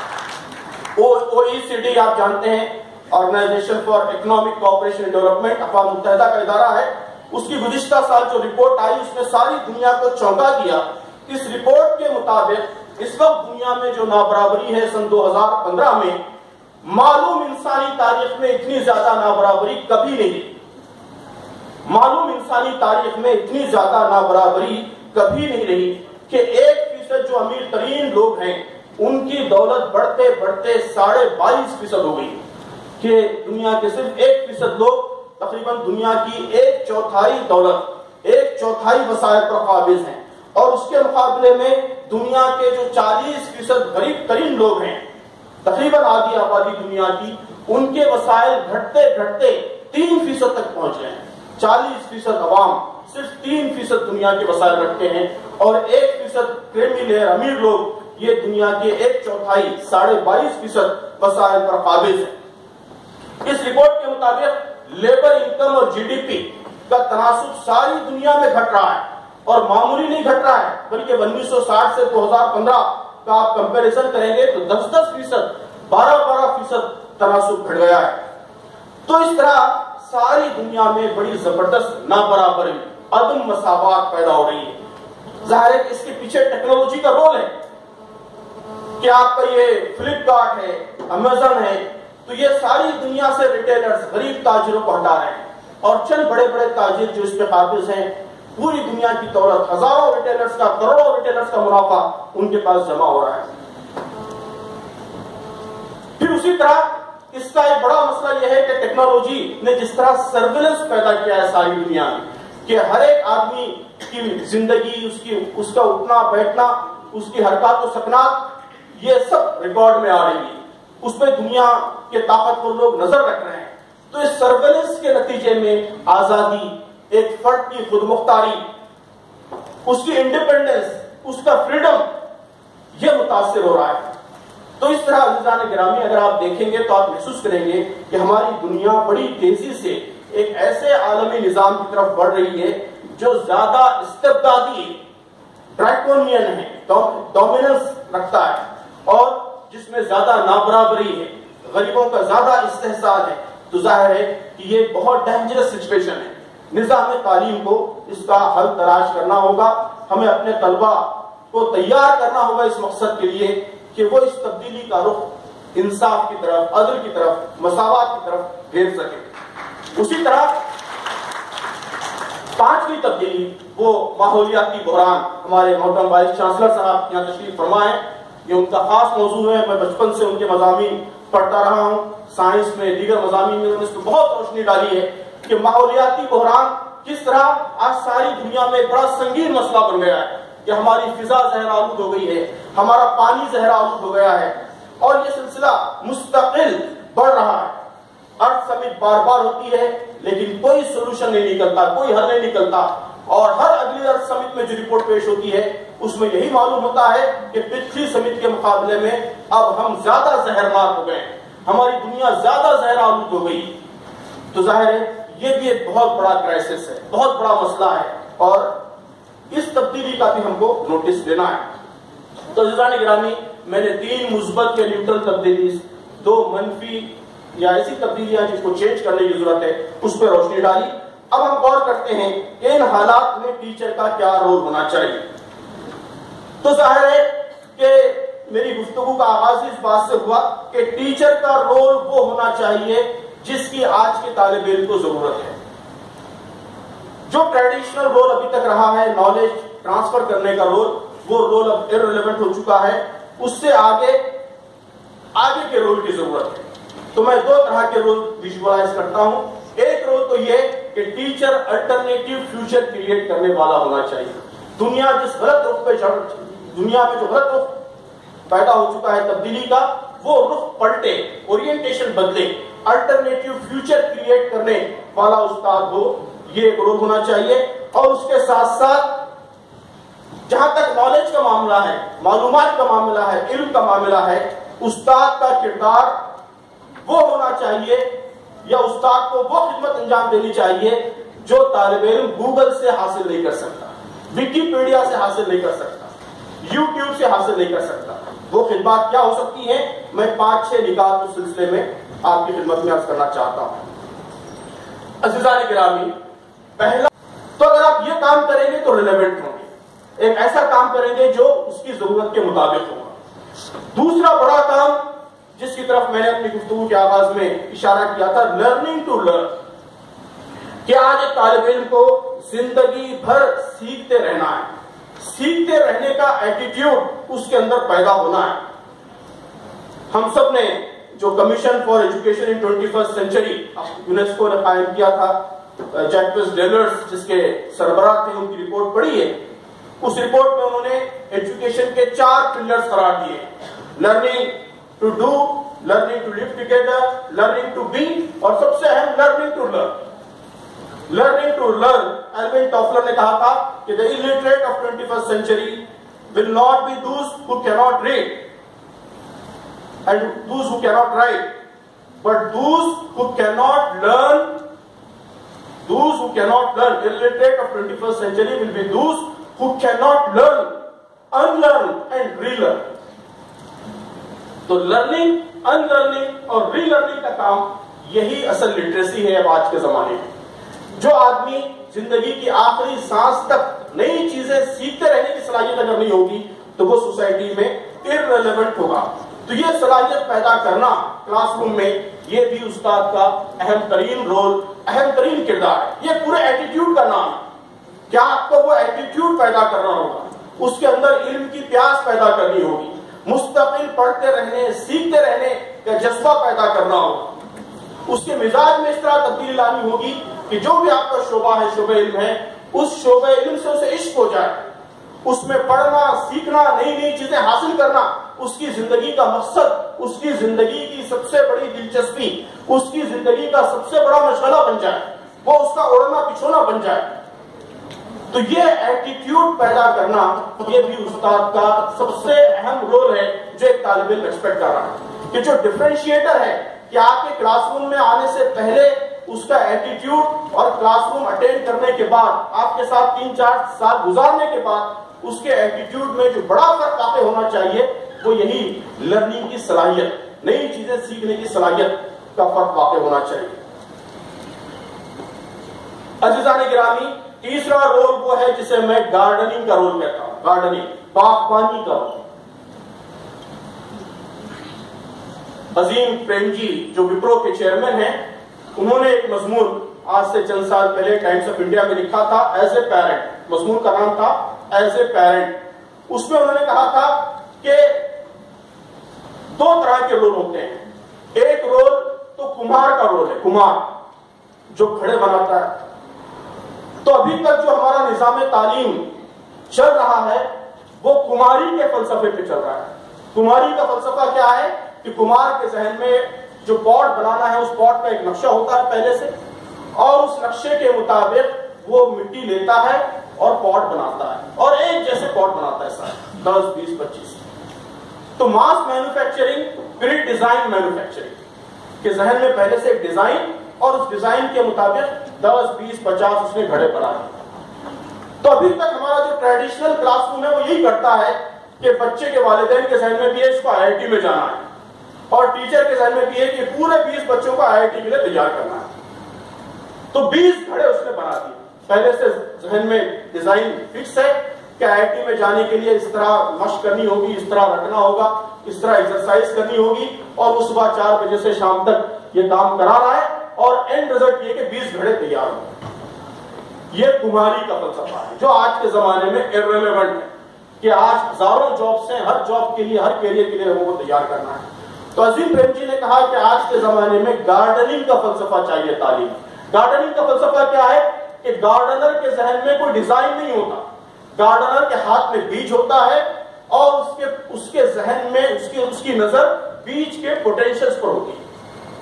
S1: OECD آپ جانتے ہیں، Organisation for Economic Cooperation and Development, اقوام متحدہ کا ادارہ ہے، اس کی گزشتہ سال جو رپورٹ آئی اس نے ساری دنیا کو چونکا دیا۔ اس رپورٹ کے مطابق اس وقت دنیا میں جو نابرابری ہے سن 2015 میں، معلوم انسانی تاریخ میں اتنی زیادہ نابرابری کبھی نہیں رہی، معلوم انسانی تاریخ میں اتنی زیادہ نابرابری کبھی نہیں رہی کہ 1% جو امیر ترین لوگ ہیں ان کی دولت بڑھتے بڑھتے 22.5% ہو گئی، کہ دنیا کے صرف 1% لوگ تقریباً دنیا کی 1/4 دولت، 1/4 وسائل پر قابض ہیں، اور اس کے مقابلے میں دنیا کے جو 40% غریب ترین لوگ ہیں، تقریباً آدھی آبادی دنیا کی، ان کے وسائل گھٹتے گھٹتے 3% تک پہنچ گئے ہیں۔ 40% عوام صرف 3% دنیا کے وسائل رکھتے ہیں، اور 1% کریمی لیئر امیر لوگ یہ دنیا کے 1/4 22.5% وسائل پر قابض ہیں۔ اس رپورٹ کے مطابق لیبر انکم اور GDP کا تناسب ساری دنیا میں گھٹ رہا ہے، اور معمولی نہیں گھٹ رہا ہے بلکہ 1960 سے 2015 کا آپ کمپیریزن کریں گے تو 10% 12% تناسب گھٹ گیا ہے۔ تو اس طرح ساری دنیا میں بڑی زبردست نابرابری، عدم مساوات پیدا ہو رہی ہے۔ ظاہر ہے کہ اس کے پیچھے ٹیکنالوجی کا رول ہے، کہ آپ کا یہ فلپ کارٹ ہے، امیزن ہے، تو یہ ساری دنیا سے ریٹیلرز، غریب تاجروں کو ہٹا رہے ہیں، اور چند بڑے بڑے تاجر جو اس پہ قابض ہیں، پوری دنیا کی دولت، ہزاروں ریٹیلرز کا، کروڑوں ریٹیلرز کا منافع ان کے پاس جمع ہو رہا ہے۔ پھر اسی طرح اس کا ایک بڑا مسئلہ یہ ہے کہ ٹیکنالوجی نے جس طرح سرویلنس پیدا کیا ہے ساری دنیا میں، کہ ہر ایک آدمی کی زندگی، اس کا اٹھنا بیٹھنا، اس کی حرکات و سکنات، یہ سب ریکارڈ میں آ رہی ہے، اس پہ دنیا کے طاقتور لوگ نظر رکھ رہے ہیں۔ تو اس سرویلنس کے نتیجے میں آزادی، ایک فرد کی خود مختاری، اس کی انڈیپینڈنس، اس کا فریڈم، یہ متاثر ہو رہا ہے۔ تو اس طرح عزیزان گرامی اگر آپ دیکھیں گے تو آپ محسوس کریں گے کہ ہماری دنیا بڑی تیزی سے ایک ایسے عالمی نظام کی طرف بڑھ رہی ہے جو زیادہ استبدادی، ڈریکونین ہے، ڈومیننس رکھتا ہے، اور جس میں زیادہ نابرابری ہے، غریبوں کا زیادہ استحصال ہے۔ تو ظاہر ہے کہ یہ بہت ڈینجرس سچویشن ہے۔ نظام تعلیم کو اس کا حل تلاش کرنا ہوگا، ہمیں اپنے طلبہ کو تیار کرنا ہوگا اس مقصد کے لیے کہ وہ اس تبدیلی کا رخ انصاف کی طرف، عدل کی طرف، مساوات کی طرف پھیر سکے۔ اسی طرح 5ویں تبدیلی وہ ماحولیاتی بحران، ہمارے محترم وائس چانسلر صاحب یہاں تشریف فرما ہے، یہ ان کا خاص موضوع ہے، میں بچپن سے ان کے مضامین پڑھتا رہا ہوں، سائنس میں، دیگر مضامین میں انہوں نے اس پہ بہت روشنی ڈالی ہے کہ ماحولیاتی بحران کس طرح آج ساری دنیا میں ایک بڑا سنگین مسئلہ بن گیا ہے۔ کہ ہماری فضا زہر آلود ہو گئی ہے، ہمارا پانی زہر آلود ہو گیا ہے، اور یہ سلسلہ مستقل بڑھ رہا ہے۔ ارتھ سمٹ بار بار ہوتی ہے لیکن کوئی سولوشن نہیں نکلتا، کوئی حل نہیں نکلتا، اور ہر اگلی ارتھ سمٹ میں جو رپورٹ پیش ہوتی ہے اس میں یہی معلوم ہوتا ہے کہ پچھلی سمٹ کے مقابلے میں اب ہم زیادہ زہرناک ہو گئے، ہماری دنیا زیادہ زہر آلود ہو گئی۔ تو ظاہر ہے یہ بھی ایک بہت بڑا کرائسس ہے، بہت بڑا مسئلہ ہے، اور اس تبدیلی کا بھی ہم کو نوٹس دینا ہے۔ تو عزیزان گرامی، میں نے 3 مثبت کے نیوٹرل تبدیلی، 2 منفی یا ایسی تبدیلیاں جس کو چینج کرنے کی ضرورت ہے اس پہ روشنی ڈالی۔ اب ہم غور کرتے ہیں کہ ان حالات میں ٹیچر کا کیا رول ہونا چاہیے۔ تو ظاہر ہے کہ میری گفتگو کا آغاز اس بات سے ہوا کہ ٹیچر کا رول وہ ہونا چاہیے جس کی آج کے طالب علم کو ضرورت ہے۔ جو ٹریڈیشنل رول ابھی تک رہا ہے نالج ٹرانسفر کرنے کا رول، وہ رول اب irrelevant ہو چکا ہے، اس سے آگے کے رول کی ضرورت ہے۔ تو میں 2 طرح کے رول ویژوائز کرتا ہوں۔ ایک رول تو یہ کہ ٹیچر الٹرنیٹیو فیوچر کریٹ کرنے والا ہونا چاہیے۔ دنیا جس غلط رخ پہ دنیا میں جو غلط رخ پیدا ہو چکا ہے تبدیلی کا، وہ رخ پلٹے، اورینٹیشن بدلے، الٹرنیٹیو فیوچر کریٹ کرنے والا استاد ہو، یہ ایک رول ہونا چاہیے۔ اور اس کے ساتھ ساتھ جہاں تک نالج کا معاملہ ہے، معلومات کا معاملہ ہے، علم کا معاملہ ہے، استاد کا کردار وہ ہونا چاہیے، یا استاد کو وہ خدمت انجام دینی چاہیے جو طالب علم گوگل سے حاصل نہیں کر سکتا، ویکیپیڈیا سے حاصل نہیں کر سکتا، یوٹیوب سے حاصل نہیں کر سکتا۔ وہ خدمات کیا ہو سکتی ہیں؟ میں 5-6 نکات اس سلسلے میں آپ کی خدمت میں عرض کرنا چاہتا ہوں۔ عزیزان گرامی، پہلا تو اگر آپ یہ کام کریں گے تو ریلیونٹ ہوں گے، ایک ایسا کام کریں گے جو اس کی ضرورت کے مطابق ہوگا۔ دوسرا بڑا کام جس کی طرف میں نے اپنی گفتگو کے آغاز میں اشارہ کیا تھا، لرننگ ٹو لرن، کہ آج ایک طالب علم کو زندگی بھر سیکھتے رہنا ہے، سیکھتے رہنے کا ایٹیٹیوڈ اس کے اندر پیدا ہونا ہے۔ ہم سب نے جو commission for education in 21st century UNESCO نے قائم کیا تھا، جیکوس ڈیلرز جس کے سربراہ تھے، ان کی رپورٹ پڑھی ہے۔ اس رپورٹ میں انہوں نے ایجوکیشن کے 4 پلرز قرار دیے: learning to do, learning to live together, learning to be, اور سب سے اہم learning to learn. Learning to learn, Alvin Toffler نے کہا تھا کہ the illiterate of 21st century will not be those who cannot read and those who cannot write, but those who cannot learn. Those who cannot learn, illiterate of 21st century will be those who cannot learn, unlearn and relearn. تو learning, unlearning اور ری learning کا کام، یہی اصل literacy ہے اب آج کے زمانے میں۔ جو آدمی زندگی کی آخری سانس تک نئی چیزیں سیکھتے رہنے کی صلاحیت اگر نہیں ہوگی تو وہ سوسائٹی میں irrelevant ہوگا۔ تو یہ صلاحیت پیدا کرنا کلاس روم میں، یہ بھی استاد کا اہم ترین رول، اہم ترین کردار ہے۔ یہ پورے ایٹیٹیوڈ کا نام ہے۔ کیا آپ کو وہ ایٹیٹیوڈ پیدا کرنا ہوگا، اس کے اندر علم کی پیاس پیدا کرنی ہوگی، مستقل پڑھتے رہنے، سیکھتے رہنے کا جذبہ پیدا کرنا ہوگا، اس کے مزاج میں اس طرح تبدیلی لانی ہوگی کہ جو بھی آپ کا شعبہ ہے، شعبہ علم ہے، اس شعبہ علم سے اسے عشق ہو جائے، اس میں پڑھنا، سیکھنا، نئی نئی چیزیں حاصل کرنا اس کی زندگی کا مقصد، اس کی زندگی کی سب سے بڑی دلچسپی، اس کی زندگی کا سب سے بڑا مشغلہ بن جائے، وہ اس کا اوڑھنا پچھونا بن جائے۔ تو یہ ایٹیٹیوڈ پیدا کرنا، یہ بھی استاد کا سب سے اہم رول ہے جو ایک طالب علم ایکسپیکٹ کر رہا ہے۔ کہ جو ڈفرینشیٹر ہے کہ آپ کے کلاس روم میں آنے سے پہلے اس کا ایٹیٹیوڈ اور کلاس روم اٹینڈ کرنے کے بعد، آپ کے ساتھ 3-4 سال گزارنے کے بعد اس کے ایٹیٹیوڈ میں جو بڑا فرق واقع ہونا چاہیے وہ یہی لرننگ کی صلاحیت، نئی چیزیں سیکھنے کی صلاحیت کا فرق واقع ہونا چاہیے۔ عزیزان گرامی، تیسرا رول وہ ہے جسے میں گارڈننگ کا رول کہتا ہوں، گارڈننگ، باغبانی کا رول۔ عظیم پریم جی جو وپرو کے چیئرمین ہیں، انہوں نے ایک مضمون آج سے چند سال پہلے ٹائمز آف انڈیا میں لکھا تھا، ایز اے پیرنٹ، مضمون کا نام تھا ایز اے پیرنٹ۔ اس میں انہوں نے کہا تھا کہ 2 طرح کے رول ہوتے ہیں۔ ایک رول تو کمہار کا رول ہے، کمہار جو گھڑے بناتا ہے۔ تو ابھی تک جو ہمارا نظام تعلیم چل رہا ہے وہ کماری کے فلسفے پہ چل رہا ہے. کماری کا فلسفہ کیا ہے کہ کمار کے ذہن میں جو پاٹ بنانا ہے اس پاٹ کا ایک نقشہ ہوتا ہے پہلے سے, اور اس نقشے کے مطابق وہ مٹی لیتا ہے اور پاٹ بناتا ہے, اور ایک جیسے پاٹ بناتا ہے سارے 10 20 25. تو mass manufacturing predesign manufacturing کے ذہن میں پہلے سے ایک ڈیزائن, اور اس ڈیزائن کے مطابق 10 20 50 اس نے گھڑے بنائے. تو ابھی تک ہمارا جو ٹریڈیشنل کلاس روم ہے وہ یہی کرتا ہے کہ بچے کے والدین کے ذہن میں بھی ہے اس کو IIT میں جانا ہے, اور ٹیچر کے ذہن میں بھی ہے کہ پورے 20 بچوں کو IIT کے لیے تیار کرنا ہے. تو 20 گھڑے اس نے بنا دیے. پہلے سے ذہن میں ڈیزائن فکس ہے کہ IIT میں جانے کے لیے اس طرح مشق کرنی ہوگی, اس طرح رٹنا ہوگا, اس طرح ایکسرسائز کرنی ہوگی, اور وہ صبح 4 بجے سے شام تک یہ کام کرا رہا ہے, اور اینڈ رزلٹ یہ کہ 20 گھڑے تیار ہوں. یہ کماری کا فلسفہ ہے جو آج کے زمانے میں irrelevant ہے کہ آج ہزاروں جابس ہیں, ہر جاب کے لیے, ہر کیریئر کے لیے لوگوں کو تیار کرنا ہے. تو عظیم پریم جی نے کہا کہ آج کے زمانے میں گارڈننگ کا فلسفہ چاہیے تعلیم. گارڈننگ کا فلسفہ کیا ہے کہ گارڈنر کے ذہن میں کوئی ڈیزائن نہیں ہوتا, گارڈنر کے ہاتھ میں بیج ہوتا ہے, اور اس کے ذہن میں اس کی نظر بیج کے پوٹینشیلز پر ہوتی ہے.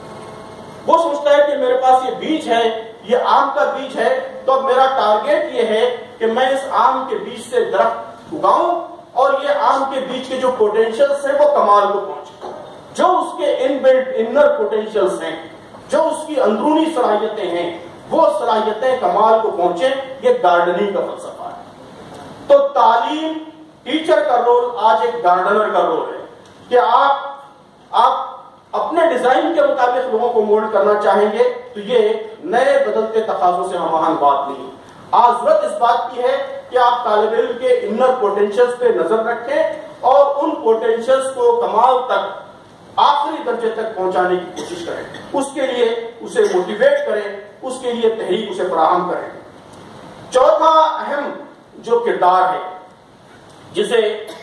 S1: وہ سوچتا ہے کہ میرے پاس یہ بیج ہے, یہ آم کا بیج ہے, تو اب میرا ٹارگیٹ یہ ہے کہ میں اس آم کے بیج سے درخت اگاؤں, اور یہ آم کے بیج کے جو پوٹینشیلز ہیں وہ کمال کو پہنچے, جو اس کے ان بلٹ انر پوٹینشیلز ہیں, جو اس کی اندرونی صلاحیتیں ہیں, وہ صلاحیتیں کمال کو پہنچے. یہ گارڈننگ کا فلسفہ ہے. تو تعلیم, ٹیچر کا رول آج ایک گارڈنر کا رول ہے کہ آپ اپنے ڈیزائن کے مطابق لوگوں کو مولڈ کرنا چاہیں گے تو یہ نئے بدلتے تقاضوں سے ہم بات نہیں. آج ضرورت اس بات کی ہے کہ آپ طالب علم کے انر پوٹینشیلز پہ نظر رکھیں, اور ان پوٹینشیلز کو کمال تک آخری درجے تک پہنچانے کی کوشش کریں. اس کے لیے اسے موٹیویٹ کریں, اس کے لیے تحریک اسے فراہم کریں. چوتھا اہم جو کردار ہے جسے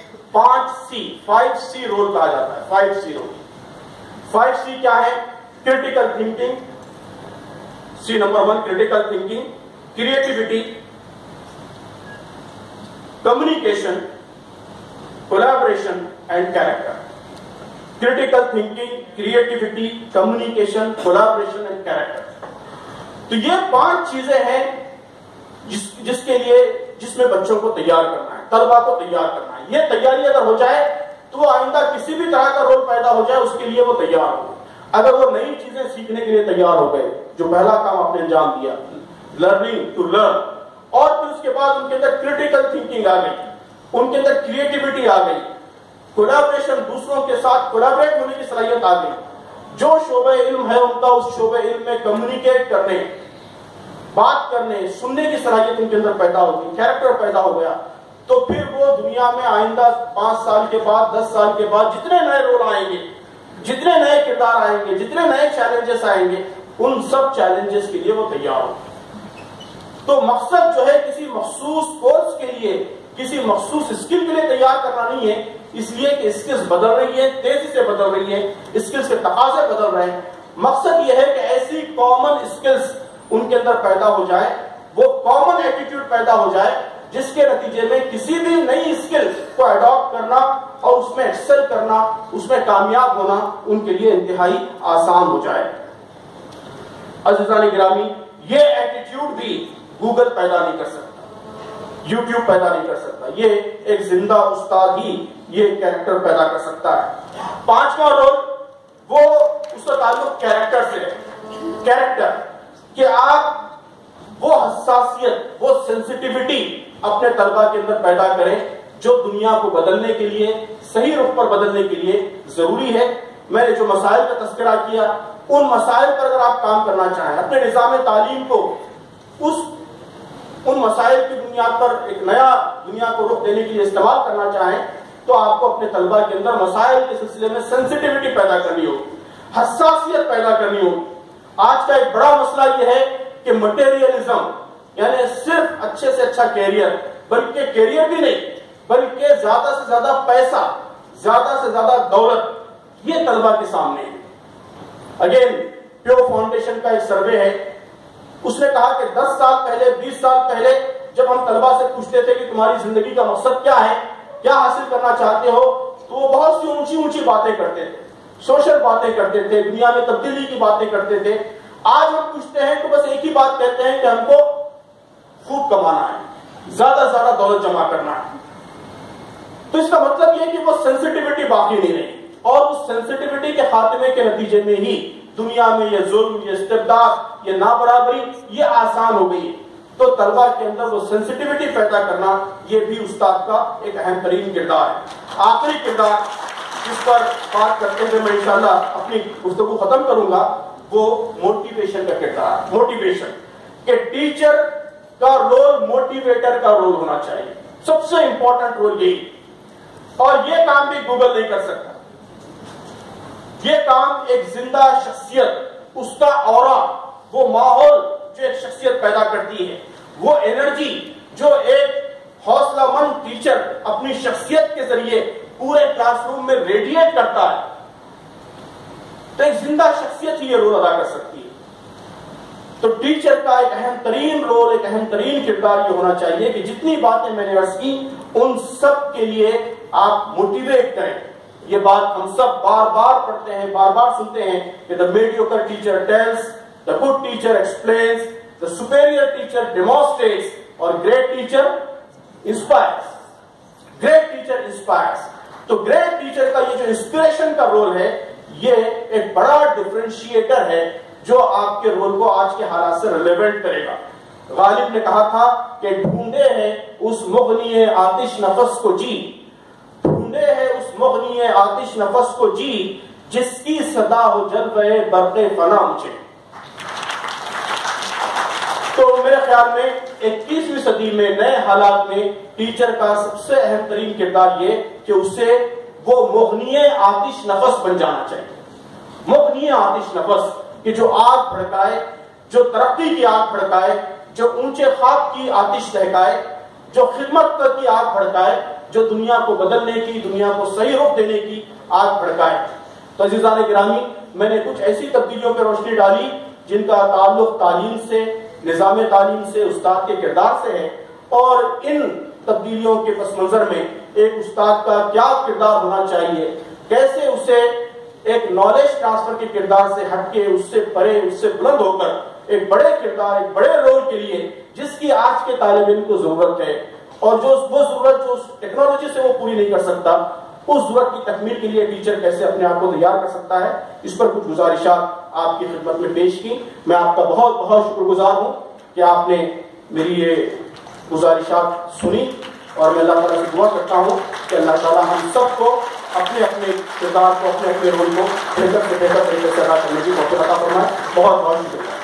S1: 5C رول کہا جاتا ہے, 5C رول. 5C کیا ہے؟ Critical thinking, C number 1 critical thinking, creativity, communication, collaboration and character. Critical thinking, creativity, communication, collaboration and character. تو یہ 5 چیزیں ہیں جس میں بچوں کو تیار کرنا ہے, طلبا کو تیار کرنا ہے. یہ تیاری اگر ہو جائے تو وہ آئندہ کسی بھی طرح کا رول پیدا ہو جائے اس کے لیے وہ تیار ہو. اگر وہ نئی چیزیں سیکھنے کے لیے تیار ہو گئے, جو پہلا کام آپ نے انجام دیا, لرننگ ٹو لرن, اور پھر اس کے بعد ان کے اندر کریٹیکل تھنکنگ آ گئی, ان کے اندر کریٹیوٹی آ گئی, کولیبریشن, دوسروں کے ساتھ کولیبریٹ ہونے کی صلاحیت آ گئی, جو شعبہ علم ہے ان کا اس شعبہ علم میں کمیونیکیٹ کرنے, بات کرنے, سننے کی صلاحیت ان کے اندر پیدا ہوگی, کیریکٹر پیدا ہو گیا, تو پھر وہ دنیا میں آئندہ 5 سال کے بعد, 10 سال کے بعد جتنے نئے رول آئیں گے, جتنے نئے کردار آئیں گے, جتنے نئے چیلنجز آئیں گے, ان سب چیلنجز کے لیے وہ تیار ہو. تو مقصد جو ہے کسی مخصوص کورس کے لیے, کسی مخصوص اسکل کے لیے تیار کرنا نہیں ہے, اس لیے کہ اسکلز بدل رہی ہیں, تیزی سے بدل رہی ہیں, اسکلز کے تقاضے بدل رہے ہیں. مقصد یہ ہے کہ ایسی کامن اسکلز ان کے اندر پیدا ہو جائے, وہ کامن ایٹیٹیوڈ پیدا ہو جائے جس کے نتیجے میں کسی بھی نئی اسکل کو اڈاپٹ کرنا اور اس میں ایکسل کرنا, اس میں کامیاب ہونا ان کے لیے انتہائی آسان ہو جائے. عزیزان گرامی, یہ ایٹیٹیوڈ بھی گوگل پیدا نہیں کر سکتا, یوٹیوب پیدا نہیں کر سکتا, یہ ایک زندہ استاد ہی یہ کیریکٹر پیدا کر سکتا ہے. 5واں رول وہ اس کا تعلق کیریکٹر سے ہے. کیریکٹر کہ آپ وہ حساسیت, وہ سینسٹیوٹی اپنے طلبہ کے اندر پیدا کریں جو دنیا کو بدلنے کے لیے, صحیح رخ پر بدلنے کے لیے ضروری ہے. میں نے جو مسائل کا تذکرہ کیا, ان مسائل پر اگر آپ کام کرنا چاہیں, اپنے نظام تعلیم کو ان مسائل کی بنیاد پر ایک نیا دنیا کو رخ دینے کے لیے استعمال کرنا چاہیں, تو آپ کو اپنے طلبہ کے اندر مسائل کے سلسلے میں سینسٹیوٹی پیدا کرنی ہوگی, حساسیت پیدا کرنی ہوگی. آج کا ایک بڑا مسئلہ یہ ہے کہ مٹیریلزم, یعنی صرف اچھے سے اچھا کیریئر, بلکہ کیریئر بھی نہیں بلکہ زیادہ سے زیادہ پیسہ, زیادہ سے زیادہ دولت, یہ طلبہ کے سامنے ہے. اگین پیو فاؤنڈیشن کا ایک سروے ہے, اس نے کہا کہ 10 سال پہلے, 20 سال پہلے جب ہم طلبا سے پوچھتے تھے کہ تمہاری زندگی کا مقصد کیا ہے، کیا حاصل کرنا چاہتے ہو، تو وہ بہت سی اونچی اونچی باتیں کرتے تھے، سوشل باتیں کرتے تھے، دنیا میں تبدیلی کی باتیں کرتے تھے. آج ہم پوچھتے ہیں تو بس ایک ہی بات کہتے ہیں کہ ہم کو خوب کمانا ہے، زیادہ سے زیادہ دولت جمع کرنا ہے. تو اس کا مطلب یہ کہ وہ سینسٹیوٹی باقی نہیں رہی، اور اس سینسٹیوٹی کے خاتمے کے نتیجے میں ہی دنیا میں یہ ظلم، یہ استبداد، یہ نابرابری یہ آسان ہو گئی. تو طلبا کے اندر وہ سینسٹیوٹی پیدا کرنا یہ بھی استاد کا ایک اہم ترین کردار ہے. آخری کردار جس پر بات کرتے ہوئے میں انشاءاللہ اپنی گفتگو ختم کروں گا وہ موٹیویشن کا کردار. موٹیویشن کہ ٹیچر کا رول موٹیویٹر کا رول ہونا چاہیے، سب سے امپورٹنٹ رول یہی. اور یہ کام بھی گوگل نہیں کر سکتا. یہ کام ایک زندہ شخصیت، اس کا اورا، وہ ماحول جو ایک شخصیت پیدا کرتی ہے، وہ انرجی جو ایک حوصلہ مند ٹیچر اپنی شخصیت کے ذریعے پورے کلاس روم میں ریڈیٹ کرتا ہے، تو ایک زندہ شخصیت ہی یہ رول ادا کر سکتی ہے. تو ٹیچر کا ایک اہم ترین رول، ایک اہم ترین کردار یہ ہونا چاہیے کہ جتنی باتیں میں نے عرض کی ان سب کے لیے آپ موٹیویٹ کریں. یہ بات ہم سب بار بار پڑھتے ہیں، بار بار سنتے ہیں کہ the mediocre teacher tells, the good teacher explains, the superior teacher demonstrates, اور great teacher inspires. Great teacher inspires. تو great teacher کا یہ جو انسپریشن کا رول ہے یہ ایک بڑا ڈفرینشیٹر ہے جو آپ کے رول کو آج کے حالات سے ریلیونٹ کرے گا. غالب نے کہا تھا کہ ڈھونڈے ہیں اس مغنی آتش نفس کو جی، ڈھونڈے ہیں اس مغنی آتش نفس کو جی، جس کی صدا ہو جلوے برق فنا مجھے. تو میرے خیال میں 21ویں صدی میں نئے حالات میں ٹیچر کا سب سے اہم ترین کردار یہ کہ اسے وہ مغنی آتش نفس بن جانا چاہیے. مغنی آتش نفس کہ جو آگ بھڑکائے، جو ترقی کی آگ بھڑکائے، جو اونچے خواب کی آتش دہکائے، جو خدمت کی آگ بھڑکائے، جو دنیا کو بدلنے کی، دنیا کو صحیح رخ دینے کی آگ بھڑکائے. تو عزیزان گرامی، میں نے کچھ ایسی تبدیلیوں پر روشنی ڈالی جن کا تعلق تعلیم سے، نظام تعلیم سے، استاد کے کردار سے ہے، اور ان تبدیلیوں کے پس منظر میں ایک استاد کا کیا کردار ہونا چاہیے، کیسے اسے ایک نالج ٹرانسفر کے کردار سے ہٹ کے، اس سے پرے، اس سے بلند ہو کر ایک بڑے کردار، ایک بڑے رول کے لیے جس کی آج کے طالب علم کو ضرورت ہے، اور جو وہ ضرورت جو ٹیکنالوجی سے وہ پوری نہیں کر سکتا، اس ضرورت کی تکمیل کے لیے ٹیچر کیسے اپنے آپ کو تیار کر سکتا ہے، اس پر کچھ گزارشات آپ کی خدمت میں پیش کی. میں آپ کا بہت بہت شکر گزار ہوں کہ آپ نے میری یہ گزارشات سنی، اور میں اللہ تعالیٰ سے دعا کرتا ہوں کہ اللہ تعالیٰ ہم سب کو اپنے اپنے کردار کو، اپنے اپنے رول کو بہتر سے بہتر طریقے سے ادا کرنے کی توفیق عطا فرمائے. بہت بہت شکریہ.